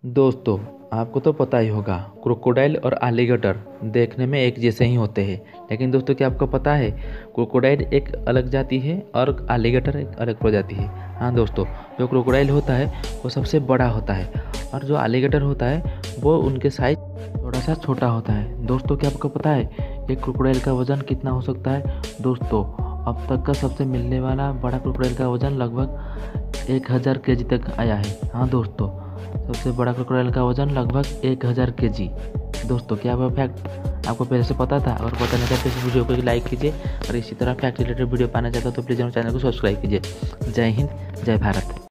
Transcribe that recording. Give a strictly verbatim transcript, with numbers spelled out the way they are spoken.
दोस्तों, आपको तो पता ही होगा क्रोकोडाइल और एलिगेटर देखने में एक जैसे ही होते हैं। लेकिन दोस्तों, क्या आपको पता है क्रोकोडाइल एक अलग जाति है और एलिगेटर एक अलग प्रजाति है। हाँ दोस्तों, जो क्रोकोडाइल होता है वो सबसे बड़ा होता है और जो एलिगेटर होता है वो उनके साइज थोड़ा सा छोटा होता है। दोस्तों, क्या आपको पता है एक क्रोकोडाइल का वज़न कितना हो सकता है? दोस्तों, अब तक का सबसे मिलने वाला बड़ा क्रोकोडाइल का वज़न लगभग एक हज़ार के जी तक आया है। हाँ दोस्तों, सबसे बड़ा क्रोकोडाइल का वजन लगभग एक हज़ार के जी। दोस्तों, क्या वह फैक्ट आपको पहले से पता था? अगर पता नहीं था तो इस वीडियो को लाइक कीजिए और इसी तरह फैक्ट रिलेटेड वीडियो पाना चाहता हो तो प्लीज़ हमारे चैनल को सब्सक्राइब कीजिए। जय हिंद, जय भारत।